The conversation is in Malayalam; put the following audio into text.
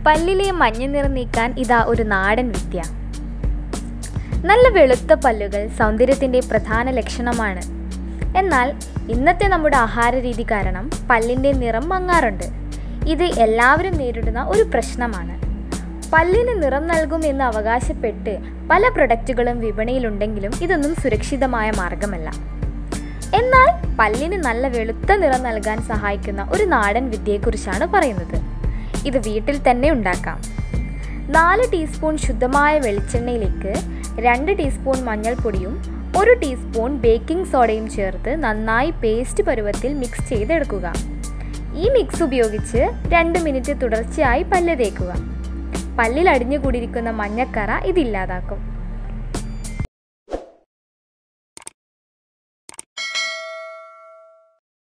പല്ലിലെ മഞ്ഞ നിറം നീക്കാൻ ഇതാ ഒരു നാടൻ വിദ്യ. നല്ല വെളുത്ത പല്ലുകൾ സൗന്ദര്യത്തിൻ്റെ പ്രധാന ലക്ഷണമാണ്. എന്നാൽ ഇന്നത്തെ നമ്മുടെ ആഹാര രീതി കാരണം പല്ലിൻ്റെ നിറം മങ്ങാറുണ്ട്. ഇത് എല്ലാവരും നേരിടുന്ന ഒരു പ്രശ്നമാണ്. പല്ലിന് നിറം നൽകുമെന്ന് അവകാശപ്പെട്ട് പല പ്രൊഡക്റ്റുകളും വിപണിയിലുണ്ടെങ്കിലും ഇതൊന്നും സുരക്ഷിതമായ മാർഗമല്ല. എന്നാൽ പല്ലിന് നല്ല വെളുത്ത നിറം നൽകാൻ സഹായിക്കുന്ന ഒരു നാടൻ വിദ്യയെക്കുറിച്ചാണ് പറയുന്നത്. ഇത് വീട്ടിൽ തന്നെ ഉണ്ടാക്കാം. 4 ടീസ്പൂൺ ശുദ്ധമായ വെളിച്ചെണ്ണയിലേക്ക് 2 ടീസ്പൂൺ മഞ്ഞൾപ്പൊടിയും 1 ടീസ്പൂൺ ബേക്കിംഗ് സോഡയും ചേർത്ത് നന്നായി പേസ്റ്റ് പരുവത്തിൽ മിക്സ് ചെയ്തെടുക്കുക. ഈ മിക്സ് ഉപയോഗിച്ച് 2 മിനിറ്റ് തുടർച്ചയായി പല്ല് തേക്കുക. പല്ലിൽ അടിഞ്ഞുകൂടിയിരിക്കുന്ന മഞ്ഞക്കറ ഇതില്ലാതാക്കും.